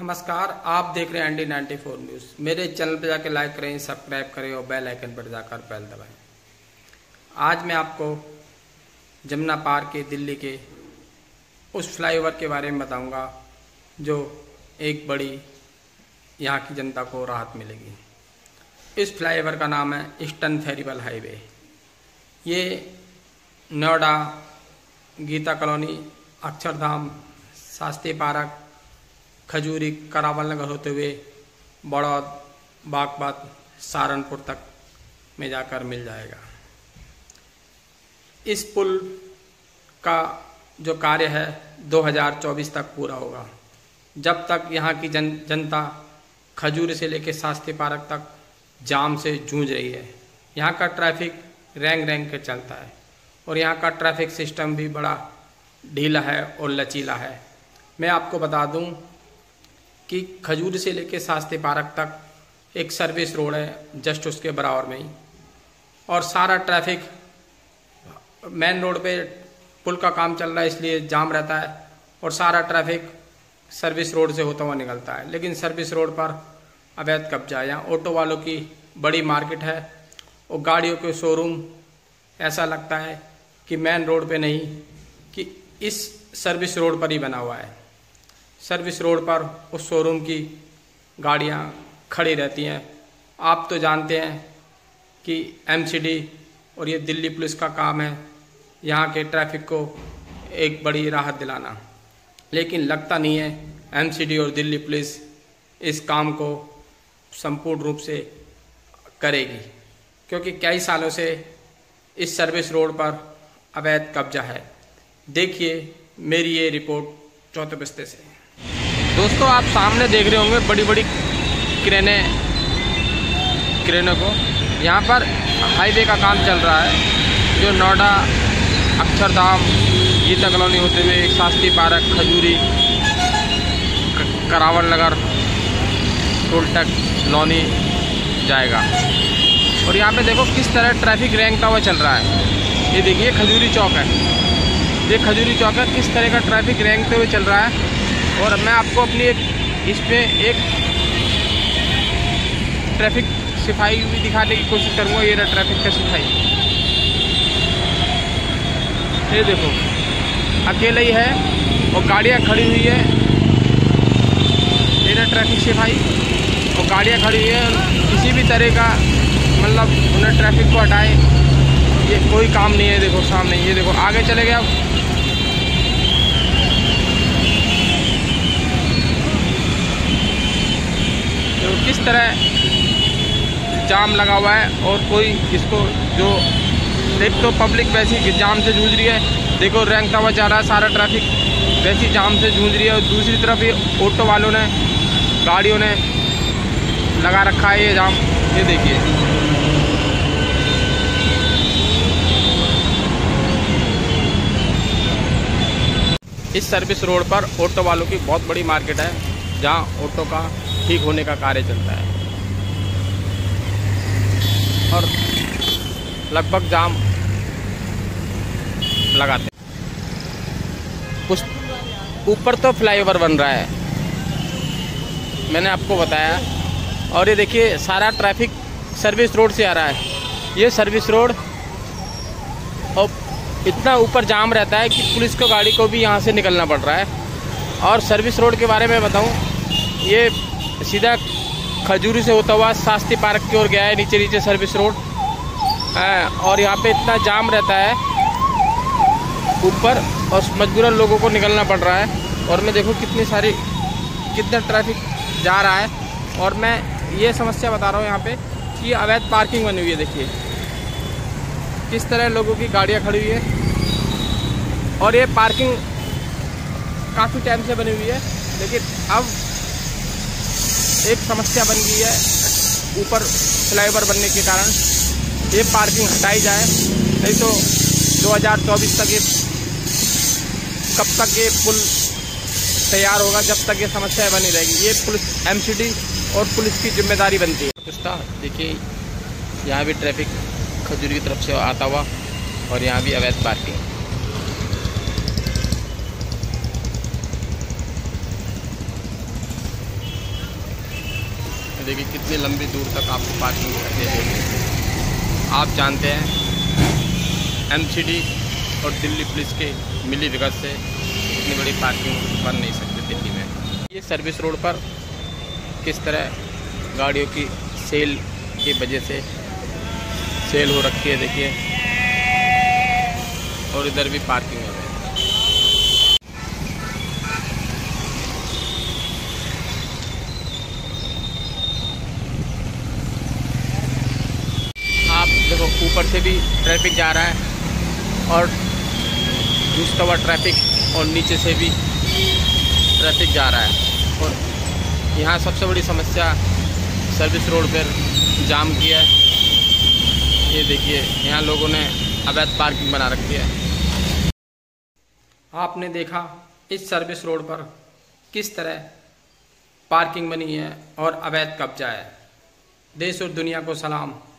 नमस्कार, आप देख रहे हैं ND94 न्यूज़। मेरे चैनल पर जाकर लाइक करें, सब्सक्राइब करें और बेल आइकन पर जाकर बेल दबाएं। आज मैं आपको जमुना पार के दिल्ली के उस फ्लाईओवर के बारे में बताऊंगा जो एक बड़ी यहाँ की जनता को राहत मिलेगी। इस फ्लाईओवर का नाम है ईस्टर्न फेरिबल हाईवे। ये नोएडा, गीता कॉलोनी, अक्षरधाम, शास्त्री पार्क, खजूरी, करावल नगर होते हुए बड़ौद, बागपत, सहारनपुर तक में जाकर मिल जाएगा। इस पुल का जो कार्य है 2024 तक पूरा होगा। जब तक यहाँ की जनता खजूरी से लेकर शास्त्री पार्क तक जाम से जूझ रही है। यहाँ का ट्रैफिक रेंग के चलता है और यहाँ का ट्रैफिक सिस्टम भी बड़ा ढीला है और लचीला है। मैं आपको बता दूं कि खजूरी से लेकर शास्त्री पार्क तक एक सर्विस रोड है जस्ट उसके बराबर में ही, और सारा ट्रैफिक मेन रोड पे पुल का काम चल रहा है इसलिए जाम रहता है और सारा ट्रैफिक सर्विस रोड से होता हुआ निकलता है। लेकिन सर्विस रोड पर अवैध कब्जा है। यहाँ ऑटो वालों की बड़ी मार्केट है और गाड़ियों के शोरूम ऐसा लगता है कि मेन रोड पे नहीं कि इस सर्विस रोड पर ही बना हुआ है। सर्विस रोड पर उस शोरूम की गाड़ियाँ खड़ी रहती हैं। आप तो जानते हैं कि MCD और ये दिल्ली पुलिस का काम है यहाँ के ट्रैफिक को एक बड़ी राहत दिलाना, लेकिन लगता नहीं है MCD और दिल्ली पुलिस इस काम को संपूर्ण रूप से करेगी, क्योंकि कई सालों से इस सर्विस रोड पर अवैध कब्जा है। देखिए मेरी ये रिपोर्ट चौथे बस्ते से। दोस्तों, आप सामने देख रहे होंगे बड़ी बड़ी क्रेनों को। यहाँ पर हाईवे का काम चल रहा है जो नोएडा, अक्षरधाम, गीता कॉलोनी होते हुए शास्त्री पार्क, खजूरी, करावल नगर, टोलटक, लौनी जाएगा। और यहाँ पे देखो किस तरह ट्रैफिक रेंगता हुआ चल रहा है। ये देखिए खजूरी चौक है, ये खजूरी चौक है, किस तरह का ट्रैफिक रेंगते हुए चल रहा है। और मैं आपको अपनी इसमें एक ट्रैफिक सिपाही भी दिखाने की कोशिश करूँगा। ये रहा ट्रैफिक का सिपाही, ये देखो अकेले ही है और गाड़ियाँ खड़ी हुई है। ये रहा ट्रैफिक सिपाही और गाड़ियाँ खड़ी हुई है। किसी भी तरह का मतलब उन्हें ट्रैफिक को हटाए ये कोई काम नहीं है। देखो सामने, ये देखो आगे चले गए। अब तो किस तरह जाम लगा हुआ है और कोई इसको जो एक तो पब्लिक वैसी जाम से जूझ रही है। देखो रेंगता हुआ जा रहा है सारा ट्रैफिक, वैसी जाम से जूझ रही है। और दूसरी तरफ ये ऑटो वालों ने, गाड़ियों ने लगा रखा है ये जाम। ये देखिए इस सर्विस रोड पर ऑटो वालों की बहुत बड़ी मार्केट है जहां ऑटो का ठीक होने का कार्य चलता है और लगभग जाम लगाते हैं। कुछ ऊपर तो फ्लाईओवर बन रहा है, मैंने आपको बताया। और ये देखिए सारा ट्रैफिक सर्विस रोड से आ रहा है। ये सर्विस रोड और इतना ऊपर जाम रहता है कि पुलिस को, गाड़ी को भी यहाँ से निकलना पड़ रहा है। और सर्विस रोड के बारे में बताऊँ, ये सीधा खजूरी से होता हुआ शास्त्री पार्क की ओर गया है, नीचे सर्विस रोड है। और यहाँ पे इतना जाम रहता है ऊपर और मजबूरन लोगों को निकलना पड़ रहा है। और मैं देखो कितना ट्रैफिक जा रहा है। और मैं ये समस्या बता रहा हूँ यहाँ पे कि अवैध पार्किंग बनी हुई है। देखिए किस तरह लोगों की गाड़ियाँ खड़ी हुई है और ये पार्किंग काफ़ी टाइम से बनी हुई है, लेकिन अब एक समस्या बन गई है ऊपर फ्लाईओवर बनने के कारण। ये पार्किंग हटाई जाए, नहीं तो 2024 तक ये कब तक ये पुल तैयार होगा, जब तक ये समस्याएं बनी रहेगी। ये पुलिस, MCD और पुलिस की जिम्मेदारी बनती है। पुस्ता देखिए यहाँ भी ट्रैफिक खजूरी की तरफ से आता हुआ और यहाँ भी अवैध पार्किंग। देखिए कितनी लंबी दूर तक आपको पार्किंग करके देगी। आप जानते हैं एमसीडी और दिल्ली पुलिस के मिली भगत से इतनी बड़ी पार्किंग बन नहीं सकती दिल्ली में। ये सर्विस रोड पर किस तरह गाड़ियों की सेल की वजह से सेल हो रखी है, देखिए, और इधर भी पार्किंग है। आप देखो ऊपर से भी ट्रैफिक जा रहा है और दूसरा हुआ ट्रैफिक, और नीचे से भी ट्रैफिक जा रहा है। और यहाँ सबसे बड़ी समस्या सर्विस रोड पर जाम की है। ये देखिए यहाँ लोगों ने अवैध पार्किंग बना रखी है। आपने देखा इस सर्विस रोड पर किस तरह पार्किंग बनी है और अवैध कब्जा है। देश और दुनिया को सलाम।